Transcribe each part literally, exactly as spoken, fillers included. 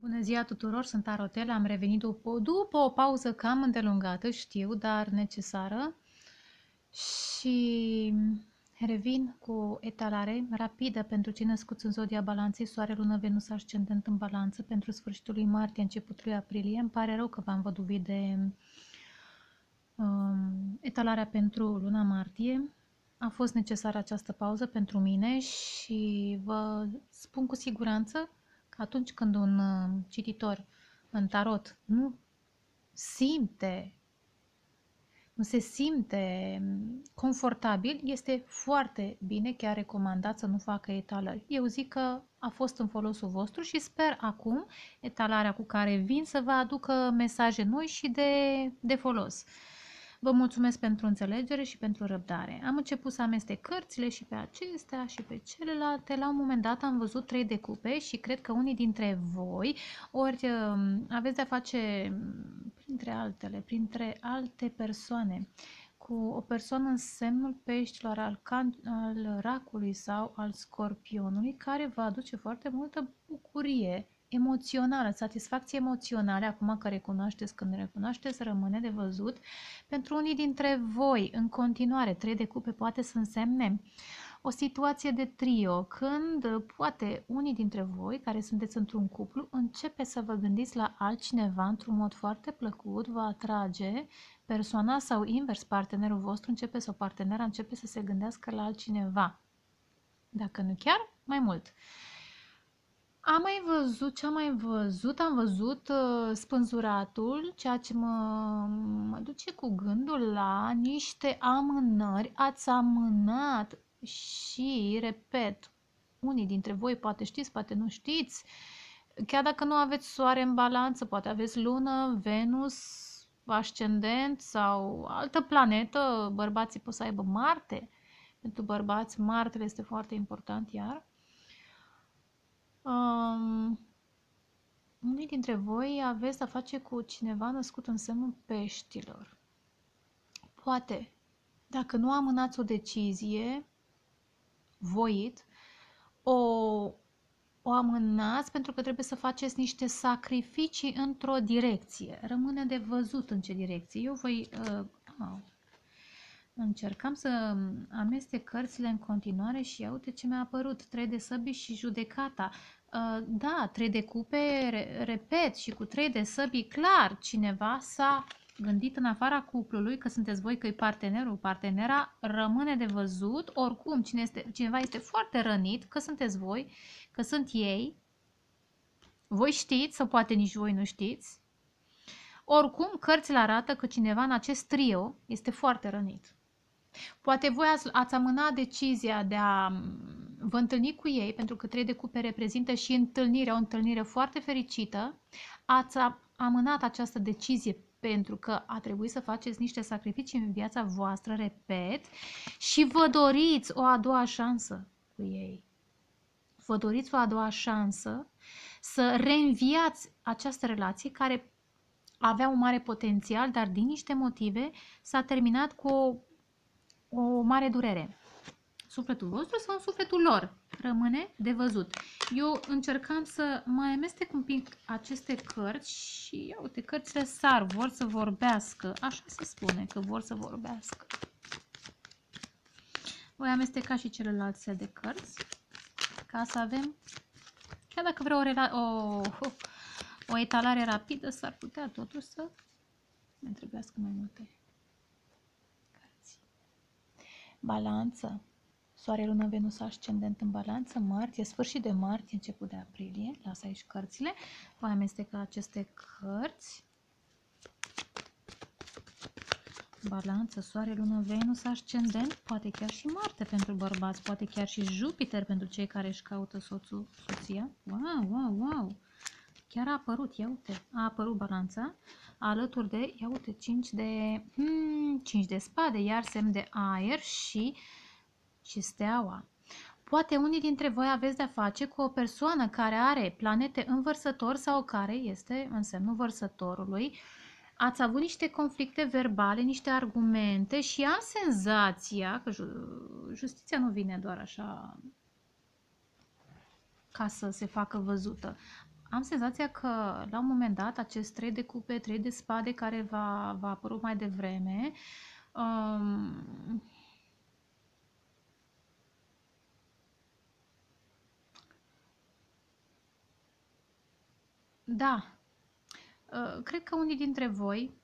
Bună ziua tuturor, sunt Arotela, am revenit după, după o pauză cam îndelungată, știu, dar necesară și revin cu o etalare rapidă pentru cei născuți în zodia Balanței, Soare, Lună, Venus, Ascendent în Balanță pentru sfârșitul lui martie, începutul lui aprilie. Îmi pare rău că v-am văduvit de um, etalarea pentru luna martie. A fost necesară această pauză pentru mine și vă spun cu siguranță că atunci când un uh, cititor în tarot nu simte, nu se simte confortabil, este foarte bine, chiar recomandat să nu facă etalări. Eu zic că a fost în folosul vostru și sper acum etalarea cu care vin să vă aducă mesaje noi și de, de folos. Vă mulțumesc pentru înțelegere și pentru răbdare. Am început să amestec cărțile și pe acestea și pe celelalte. La un moment dat am văzut trei de cupe și cred că unii dintre voi ori aveți de-a face, printre altele, printre alte persoane, cu o persoană în semnul peștilor, al, can, al racului sau al scorpionului, care vă aduce foarte multă bucurie emoțională, satisfacție emoțională. Acum că recunoașteți, când recunoașteți, rămâne de văzut. Pentru unii dintre voi, în continuare, trei de cupe poate să însemne o situație de trio, când poate unii dintre voi, care sunteți într-un cuplu, începe să vă gândiți la altcineva într-un mod foarte plăcut, vă atrage persoana sau invers, partenerul vostru începe sau partenera începe să se gândească la altcineva. Dacă nu chiar, mai mult. Am mai văzut, ce am mai văzut? Am văzut uh, spânzuratul, ceea ce mă, mă duce cu gândul la niște amânări. Ați amânat și, repet, unii dintre voi poate știți, poate nu știți, chiar dacă nu aveți soare în balanță, poate aveți lună, Venus, ascendent sau altă planetă, bărbații pot să aibă Marte. Pentru bărbați, Martele este foarte important iar. Um, unii dintre voi aveți a face cu cineva născut în semnul peștilor. Poate, dacă nu amânați o decizie voit, o, o amânați pentru că trebuie să faceți niște sacrificii într-o direcție. Rămâne de văzut în ce direcție. Eu voi... Uh, oh, încercam să amestec cărțile în continuare și ia uite ce mi-a apărut. Trei de săbii și judecata. Uh, da, trei de cupe, re, repet, și cu trei de săbii, clar, cineva s-a gândit în afara cuplului, că sunteți voi, că e partenerul, partenera, rămâne de văzut. Oricum, cine este, cineva este foarte rănit, că sunteți voi, că sunt ei. Voi știți, sau poate nici voi nu știți. Oricum, cărțile arată că cineva în acest trio este foarte rănit. Poate voi ați, ați amânat decizia de a vă întâlni cu ei, pentru că trei de cupe reprezintă și întâlnirea, o întâlnire foarte fericită. Ați amânat această decizie pentru că a trebuit să faceți niște sacrificii în viața voastră, repet, și vă doriți o a doua șansă cu ei. Vă doriți o a doua șansă să reînviați această relație care avea un mare potențial, dar din niște motive s-a terminat cu o o mare durere. Sufletul vostru sau în sufletul lor? Rămâne de văzut. Eu încercam să mai amestec un pic aceste cărți și ia uite, cărțile sar, vor să vorbească. Așa se spune, că vor să vorbească. Voi amesteca și celălalt set de cărți ca să avem, chiar dacă vreau o, o, o etalare rapidă, s-ar putea totuși să mai trebuiască mai multe. Balanță, Soare, Lună, Venus, Ascendent în Balanță, martie, sfârșit de martie, început de aprilie. Las aici cărțile. Voi amesteca aceste cărți. Balanță, Soare, Lună, Venus, Ascendent, poate chiar și Marte pentru bărbați, poate chiar și Jupiter pentru cei care își caută soțul, soția. Wow, wow, wow! Chiar a apărut, ia uite, a apărut Balanța, alături de, ia uite, cinci de, hmm, cinci de spade, iar semn de aer și, și steaua. Poate unii dintre voi aveți de-a face cu o persoană care are planete în vărsător sau care este în semnul vărsătorului. Ați avut niște conflicte verbale, niște argumente și am senzația că justiția nu vine doar așa ca să se facă văzută. am senzația că la un moment dat acest trei de cupe, trei de spade care va, va apărut mai devreme, um, da, uh, cred că unii dintre voi,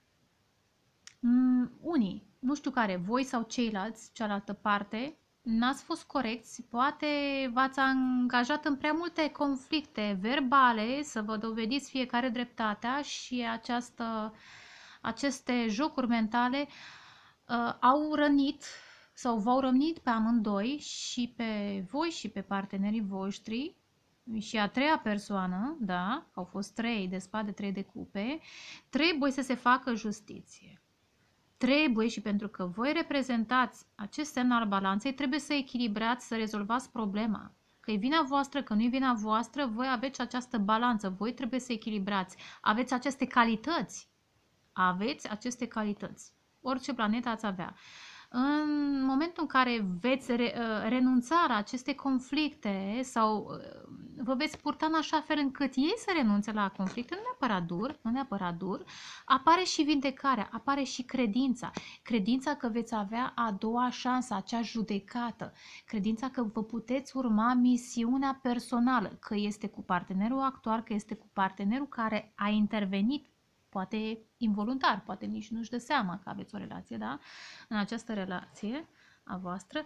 mm, unii, nu știu care, voi sau ceilalți, cealaltă parte, n-ați fost corecți, poate v-ați angajat în prea multe conflicte verbale să vă dovediți fiecare dreptatea și această, aceste jocuri mentale uh, au rănit sau v-au rănit pe amândoi, și pe voi și pe partenerii voștri. Și a treia persoană, da, au fost trei de spade, trei de cupe, trebuie să se facă justiție. Trebuie, și pentru că voi reprezentați acest semn al balanței, trebuie să echilibrați, să rezolvați problema. Că e vina voastră, că nu e vina voastră, voi aveți această balanță, voi trebuie să echilibrați. Aveți aceste calități. Aveți aceste calități. Orice planetă ați avea. În momentul în care veți re, renunța la aceste conflicte sau vă veți purta în așa fel încât ei să renunțe la conflicte, nu neapărat dur, nu neapărat dur, apare și vindecarea, apare și credința. Credința că veți avea a doua șansă, acea judecată. Credința că vă puteți urma misiunea personală, că este cu partenerul actual, că este cu partenerul care a intervenit, poate involuntar, poate nici nu-și dă seama că aveți o relație, da? În această relație a voastră,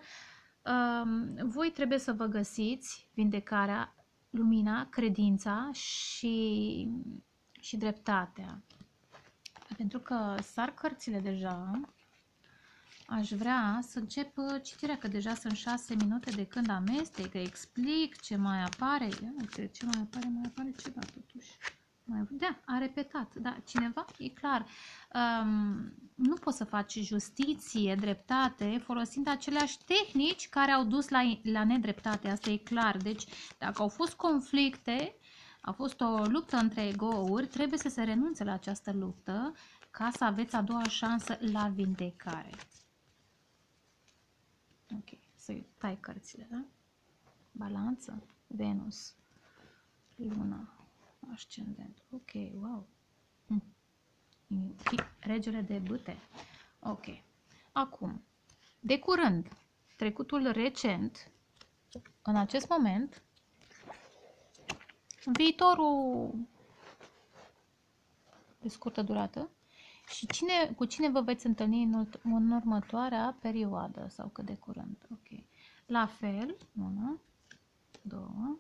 voi trebuie să vă găsiți vindecarea, lumina, credința și, și dreptatea. Pentru că sar cărțile deja, aș vrea să încep citirea, că deja sunt șase minute de când amestec, că explic ce mai apare. Ia, ce mai apare, mai apare ceva totuși. Da, a repetat, da, cineva, e clar. Um, nu poți să faci justiție, dreptate, folosind aceleași tehnici care au dus la, la nedreptate, asta e clar. Deci, dacă au fost conflicte, a fost o luptă între egouri, trebuie să se renunțe la această luptă ca să aveți a doua șansă la vindecare. Ok, să tai cărțile, da? Balanță, Venus, Luna, ascendent. Ok, wow. Hm. Regele de bâte. Ok. Acum, de curând, trecutul recent, în acest moment, viitorul de scurtă durată, și cine, cu cine vă veți întâlni în, în următoarea perioadă sau cât de curând. Ok. La fel, unu, doi,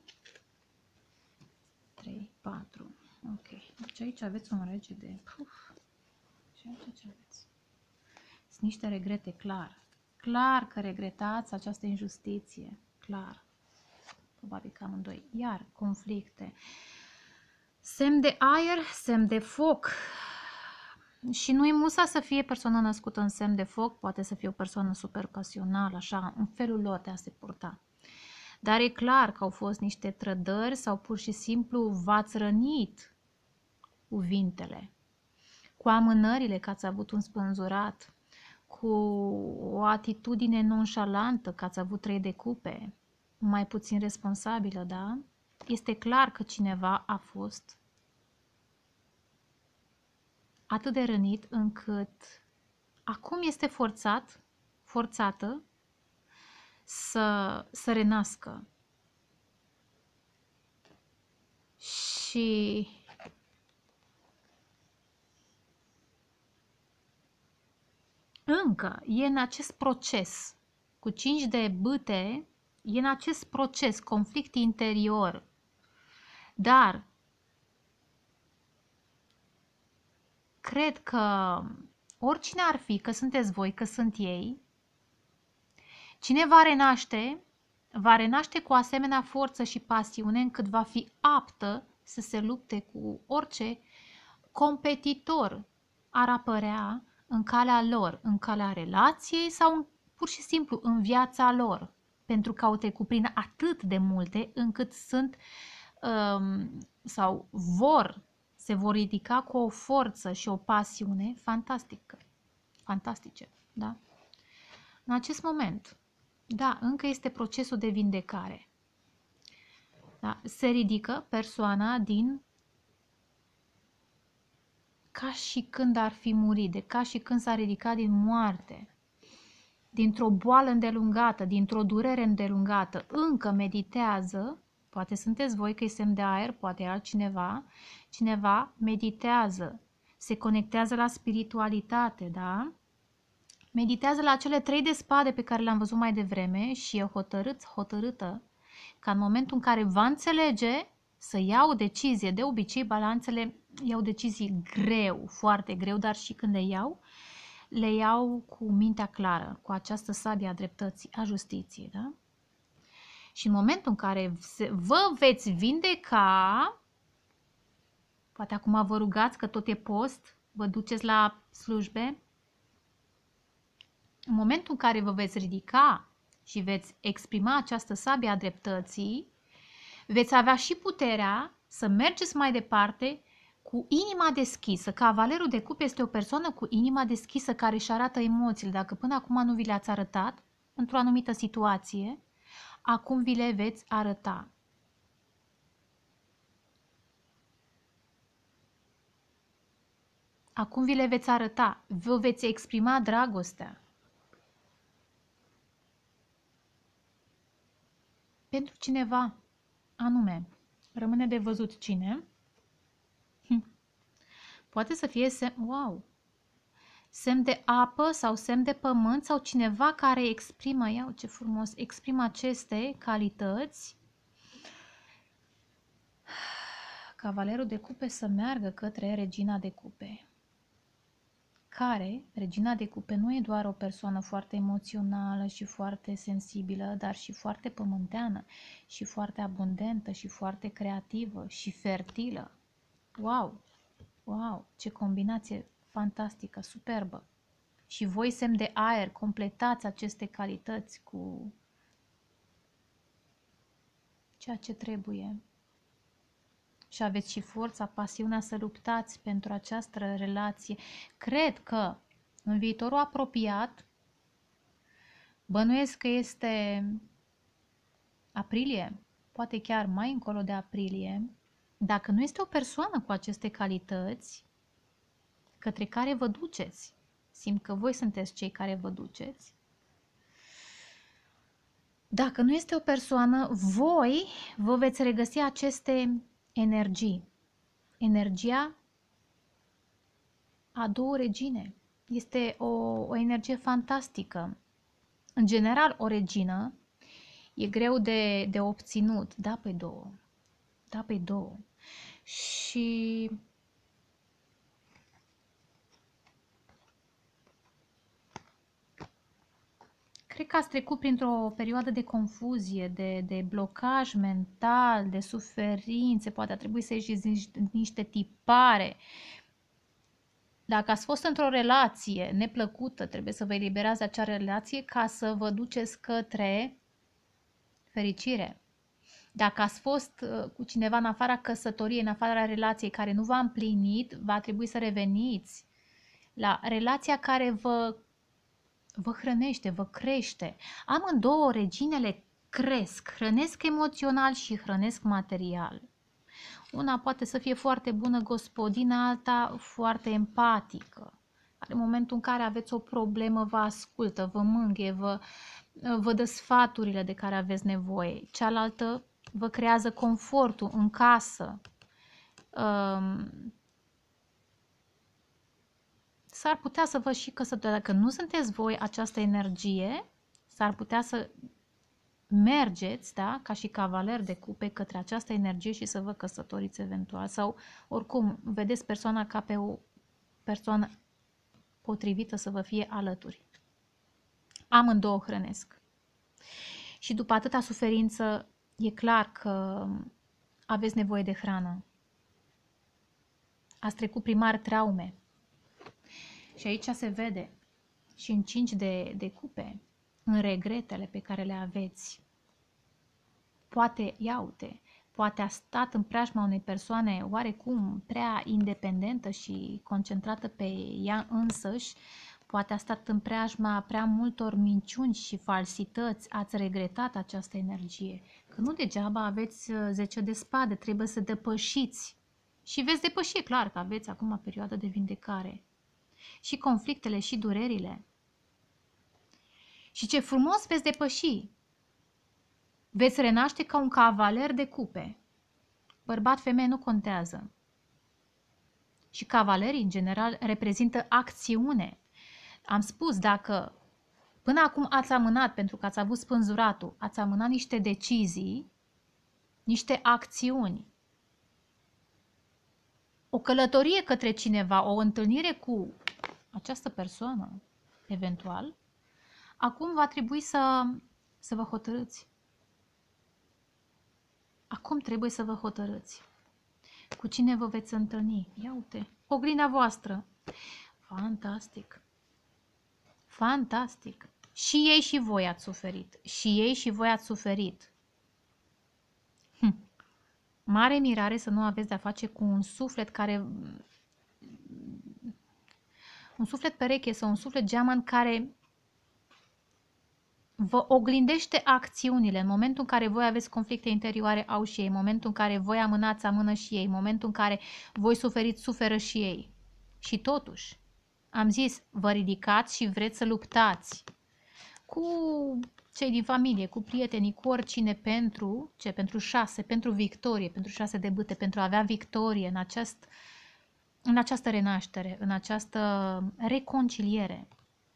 trei, patru. Ok. Deci aici aveți un rege de... Puf. Și aici ce aveți? Sunt niște regrete, clar. Clar că regretați această injustiție. Clar. Probabil că amândoi. Iar conflicte. Semn de aer, semn de foc. Și nu-i musa să fie persoană născută în semn de foc, poate să fie o persoană super pasională, așa, în felul lor de a se purta. Dar e clar că au fost niște trădări sau pur și simplu v-ați rănit cuvintele, cu amânările că ați avut un spânzurat, cu o atitudine nonșalantă că ați avut trei de cupe, mai puțin responsabilă, da? Este clar că cineva a fost atât de rănit încât acum este forțat, forțată să, să renască. Și încă e în acest proces. Cu cinci de bâte e în acest proces, conflict interior. Dar cred că oricine ar fi, că sunteți voi, că sunt ei, cine va renaște, va renaște cu asemenea forță și pasiune încât va fi aptă să se lupte cu orice competitor ar apărea în calea lor, în calea relației sau pur și simplu în viața lor, pentru că au trecut prin atât de multe încât sunt um, sau vor, se vor ridica cu o forță și o pasiune fantastică, fantastice, da? În acest moment, da, încă este procesul de vindecare. Da? Se ridică persoana din ca și când ar fi murit, de ca și când s-a ridicat din moarte, dintr-o boală îndelungată, dintr-o durere îndelungată, încă meditează, poate sunteți voi că e semn de aer, poate e altcineva, cineva meditează, se conectează la spiritualitate, da? Meditează la cele trei de spade pe care le-am văzut mai devreme și e hotărât, hotărâtă ca în momentul în care va înțelege să ia o decizie. De obicei, balanțele iau decizii greu, foarte greu, dar și când le iau, le iau cu mintea clară, cu această sabie a dreptății, a justiției. Da? Și în momentul în care vă veți vindeca, poate acum vă rugați că tot e post, vă duceți la slujbe, în momentul în care vă veți ridica și veți exprima această sabie a dreptății, veți avea și puterea să mergeți mai departe cu inima deschisă. Cavalerul de cupe este o persoană cu inima deschisă care își arată emoțiile. Dacă până acum nu vi le-ați arătat într-o anumită situație, acum vi le veți arăta. Acum vi le veți arăta. Vă veți exprima dragostea. Pentru cineva anume. Rămâne de văzut cine. Hm. Poate să fie semn, wow, semn de apă sau semn de pământ sau cineva care exprimă, iau ce frumos, exprimă aceste calități. Cavalerul de cupe să meargă către regina de cupe. Care, regina de cupe, nu e doar o persoană foarte emoțională și foarte sensibilă, dar și foarte pământeană și foarte abundentă și foarte creativă și fertilă. Wow! Wow! Ce combinație fantastică, superbă! Și voi, semn de aer, completați aceste calități cu ceea ce trebuie. Și aveți și forța, pasiunea să luptați pentru această relație. Cred că în viitorul apropiat, bănuiesc că este aprilie, poate chiar mai încolo de aprilie, dacă nu este o persoană cu aceste calități către care vă duceți, simt că voi sunteți cei care vă duceți, dacă nu este o persoană, voi vă veți regăsi aceste energii. Energia a două regine. Este o, o energie fantastică. În general, o regină e greu de, de obținut. Da, pe două. Da, pe două. Și cred că ați trecut printr-o perioadă de confuzie, de, de blocaj mental, de suferințe, poate a trebuit să ieșiți niște, niște tipare. Dacă ați fost într-o relație neplăcută, trebuie să vă eliberați de acea relație ca să vă duceți către fericire. Dacă ați fost cu cineva în afara căsătoriei, în afara relației care nu v-a împlinit, va trebui să reveniți la relația care vă, vă hrănește, vă crește. Amândouă reginele cresc, hrănesc emoțional și hrănesc material. Una poate să fie foarte bună gospodină, alta foarte empatică. În momentul în care aveți o problemă, vă ascultă, vă mângâie, vă, vă dă sfaturile de care aveți nevoie. Cealaltă vă creează confortul în casă. Um, s-ar putea să vă și căsătoriți. Dacă nu sunteți voi această energie, s-ar putea să mergeți, da, ca și cavaler de cupe către această energie și să vă căsătoriți eventual. Sau oricum, vedeți persoana ca pe o persoană potrivită să vă fie alături. Amândouă hrănesc. Și după atâta suferință, e clar că aveți nevoie de hrană. Ați trecut prin mari traume. Și aici se vede și în cinci de, de cupe, în regretele pe care le aveți. Poate, ia uite, poate a stat în preajma unei persoane oarecum prea independentă și concentrată pe ea însăși, poate a stat în preajma prea multor minciuni și falsități, ați regretat această energie. Că nu degeaba aveți zece de spade, trebuie să depășiți Și veți depăși, e clar că aveți acum o perioadă de vindecare. Și conflictele și durerile. Și ce frumos veți depăși! Veți renaște ca un cavaler de cupe. Bărbat, femeie, nu contează. Și cavalerii, în general, reprezintă acțiune. Am spus, dacă până acum ați amânat pentru că ați avut spânzuratul, ați amânat niște decizii, niște acțiuni, o călătorie către cineva, o întâlnire cu această persoană, eventual, acum va trebui să, să vă hotărâți. Acum trebuie să vă hotărâți. Cu cine vă veți întâlni? Ia uite, oglinda voastră. Fantastic. Fantastic. Și ei și voi ați suferit. Și ei și voi ați suferit. Hm. Mare mirare să nu aveți de-a face cu un suflet care... Un suflet pereche sau un suflet geaman care vă oglindește acțiunile. În momentul în care voi aveți conflicte interioare, au și ei. În momentul în care voi amânați, amână și ei. În momentul în care voi suferiți, suferă și ei. Și totuși, am zis, vă ridicați și vreți să luptați cu cei din familie, cu prietenii, cu oricine pentru, ce? Pentru șase, pentru victorie, pentru șase de bâte, pentru a avea victorie în, acest, în această renaștere, în această reconciliere.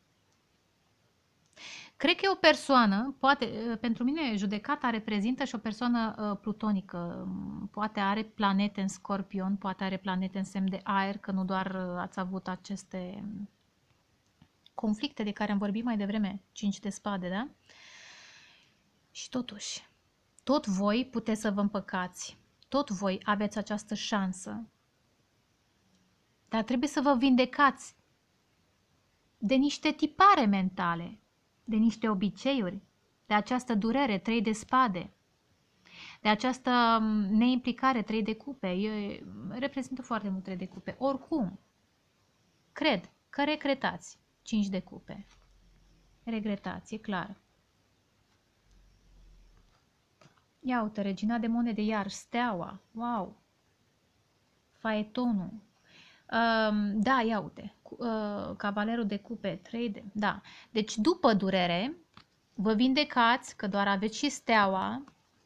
Cred că e o persoană, poate, pentru mine judecata reprezintă și o persoană uh, plutonică, poate are planete în Scorpion, poate are planete în semn de aer, că nu doar uh, ați avut aceste conflicte de care am vorbit mai devreme, cinci de spade, da? Și totuși, tot voi puteți să vă împăcați, tot voi aveți această șansă, dar trebuie să vă vindecați de niște tipare mentale, de niște obiceiuri, de această durere, trei de spade, de această neimplicare, trei de cupe. Eu reprezintă foarte mult trei de cupe. Oricum, cred că regretați cinci de cupe. Regretați, e clar. Ia uite, regina de monede, iar steaua, wow, faetonul. Um, da, ia uite, uh, cavalerul de cupe, trei de, da. Deci după durere, vă vindecați că doar aveți și steaua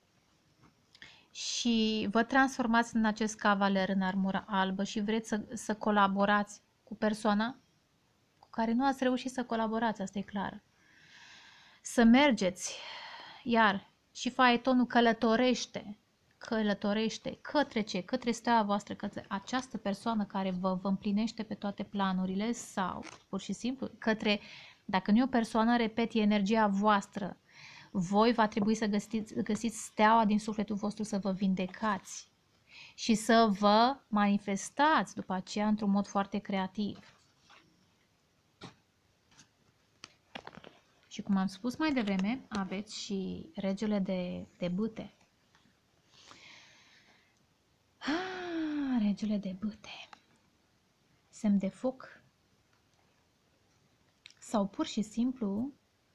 și vă transformați în acest cavaler în armură albă și vreți să, să colaborați cu persoana cu care nu ați reușit să colaborați, asta e clar. Să mergeți, iar și faetonul călătorește, călătorește către ce? Către steaua voastră, către această persoană care vă, vă împlinește pe toate planurile sau, pur și simplu, către, dacă nu e o persoană, repet, e energia voastră. Voi va trebui să găsiți, găsiți steaua din sufletul vostru, să vă vindecați și să vă manifestați după aceea într-un mod foarte creativ. Și cum am spus mai devreme, aveți și regele de, de bâte. Ah, regele de bâte. Semn de foc. Sau pur și simplu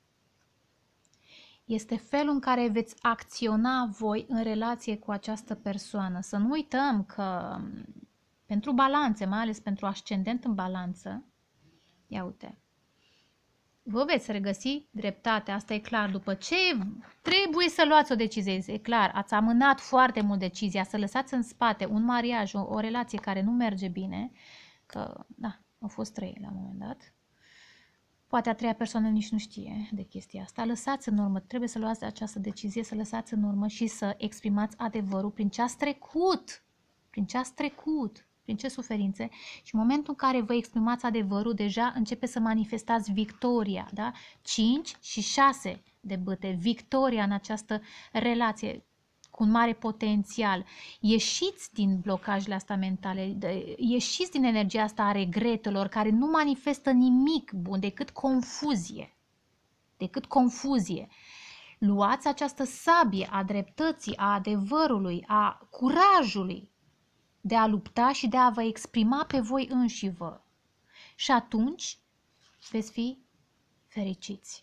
este felul în care veți acționa voi în relație cu această persoană. Să nu uităm că pentru balanțe, mai ales pentru ascendent în balanță, ia uite, vă veți regăsi dreptate, asta e clar, după ce trebuie să luați o decizie, e clar, ați amânat foarte mult decizia, să lăsați în spate un mariaj, o, o relație care nu merge bine, că, da, au fost trei la un moment dat, poate a treia persoană nici nu știe de chestia asta, lăsați în urmă, trebuie să luați această decizie, să lăsați în urmă și să exprimați adevărul prin ce ați trecut, prin ce ați trecut, prin ce suferințe și în momentul în care vă exprimați adevărul, deja începe să manifestați victoria, da? cinci și șase de bâte, victoria în această relație cu un mare potențial. Ieșiți din blocajele astea mentale, ieșiți din energia asta a regretelor care nu manifestă nimic bun decât confuzie, decât confuzie. Luați această sabie a dreptății, a adevărului, a curajului de a lupta și de a vă exprima pe voi înșivă. Și atunci veți fi fericiți.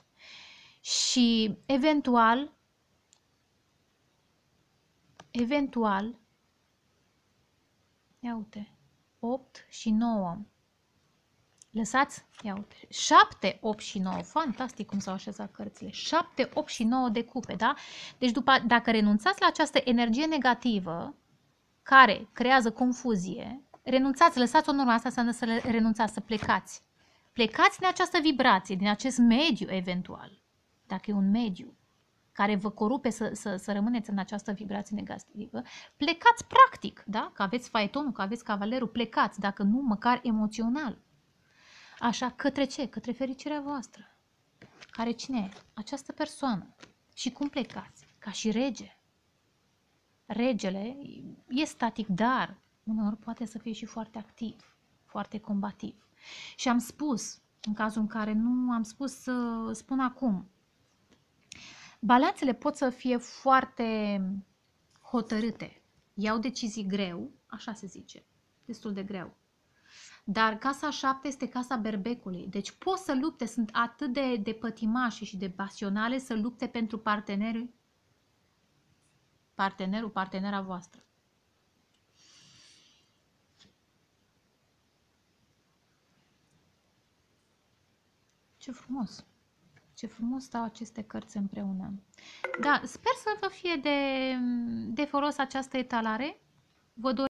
Și eventual, eventual, Ia uite. opt și nouă. Lăsați, ia uite, șapte, opt și nouă, fantastic cum s-au așezat cărțile, șapte, opt și nouă de cupe, da? Deci după, dacă renunțați la această energie negativă care creează confuzie, renunțați, lăsați-o în urma asta să, să le renunțați, să plecați. Plecați din această vibrație, din acest mediu eventual, dacă e un mediu care vă corupe să, să, să rămâneți în această vibrație negativă, plecați practic, da? Că aveți faetonul, că aveți cavalerul, plecați, dacă nu, măcar emoțional. Așa, către ce? Către fericirea voastră. Care cine e? Această persoană. Și cum plecați? Ca și rege. Regele e static, dar uneori poate să fie și foarte activ, foarte combativ. Și am spus, în cazul în care nu am spus, să spun acum, balanțele pot să fie foarte hotărâte. Iau decizii greu, așa se zice, destul de greu. Dar casa șapte este casa berbecului. Deci pot să lupte, sunt atât de, de pătimași și de pasionale să lupte pentru partenerul, partenerul, partenera voastră. Ce frumos! Ce frumos stau aceste cărți împreună. Da, sper să vă fie de, de folos această etalare. Vă doresc